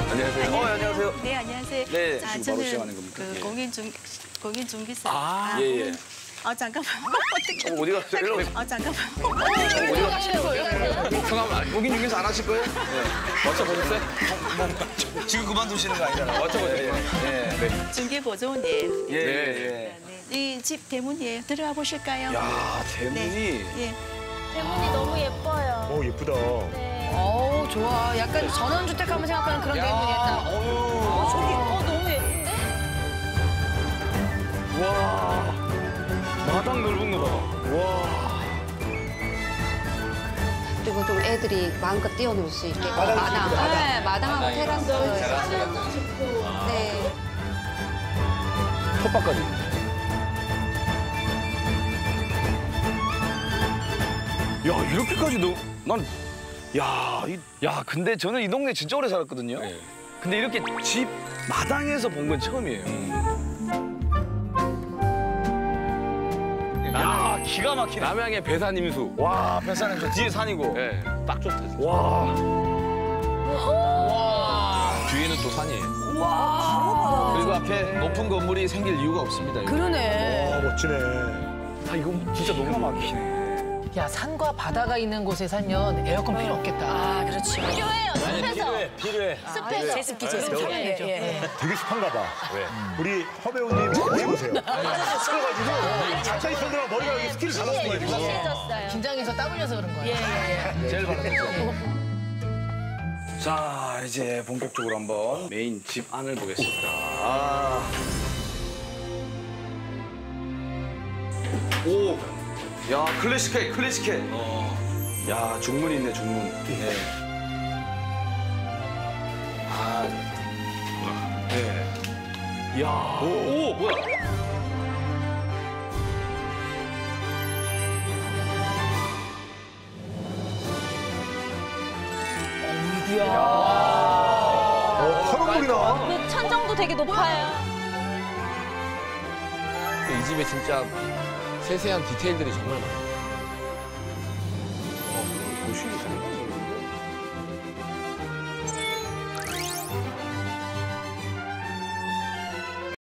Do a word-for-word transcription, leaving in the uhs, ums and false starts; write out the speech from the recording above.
안녕하세요. 어, 안녕하세요. 네, 안녕하세요. 네, 자, 지금 저는 바로 시작하는 겁니까? 그 예. 공인 중 공인 중개사. 아, 예, 예. 어, 잠깐만. 어떻게? 어, 어디 갔어요? 일로 오세요. 어, 잠깐만. 어디 가시는 거예요? 잠깐만, 여긴 중개사 안 하실 거예요? 네. 맞춰보셨어요? 지금 그만두시는 거 아니잖아요. 맞춰보세요. 예, 네. 중개보조원이에요. 예, 예. 이 집 대문이에요. 들어가 보실까요? 야, 대문이. 예. 대문이 너무 예뻐요. 오, 예쁘다. 네. 어우, 좋아. 약간 전원주택 하면 생각하는 그런 대문이었다. 어, 저기, 어, 너무 예쁜데? 와, 마당 넓은 거 봐. 와. 그리고 좀 애들이 마음껏 뛰어놀 수 있게 마당이 마당, 있습니다, 마당. 네, 마당하고 테라스 있어요. 네. 텃밭까지. 야, 이렇게까지 너, 난, 야, 이, 야, 근데 저는 이 동네 진짜 오래 살았거든요. 네. 근데 이렇게 집 마당에서 본 건 처음이에요. 야, 기가 막히네. 남양의 배산임수. 와, 뱃산에 저 뒤에 산이고. 네, 딱 좋다. 진짜. 와. 뒤에는 또 산이에요. 그리고 앞에 높은 건물이 생길 이유가 없습니다. 이거. 그러네. 아, 멋지네. 아, 이거 진짜 너무 막히네. 야, 산과 바다가 있는 곳에 살면 에어컨 필요 없겠다. 아, 그렇지. 필요해요, 습해서. 필요해. 습해서. 제습기, 제습기. 예, 예. 되게 습한가 봐. 우리 허 배우님 머리 보세요. 습해가지고 자차 있었는데 머리가 여기 스키를 잡았어요. 지금. 습해졌어요. 긴장해서 땀 흘려서 그런 거야. 예, 예. 제일 바로 자, 이제 본격적으로 한번 메인 집 안을 보겠습니다. 아. 오, 야, 클래식해, 클래식해. 어. 야, 중문이 있네, 중문. 네. 아, 네. 야, 오, 오, 뭐야? 어, 커런물이 나와. 그 천정도 되게 높아요. 이 집에 진짜 세세한 디테일들이 정말 많아요. 보시기